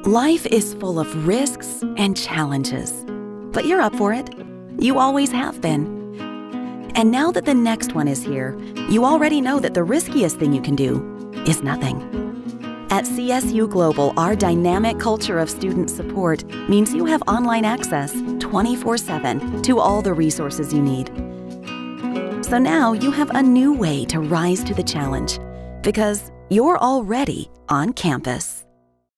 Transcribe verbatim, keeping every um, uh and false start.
Life is full of risks and challenges, but you're up for it. You always have been. And now that the next one is here, you already know that the riskiest thing you can do is nothing. At C S U Global, our dynamic culture of student support means you have online access twenty-four seven to all the resources you need. So now you have a new way to rise to the challenge because you're already on campus.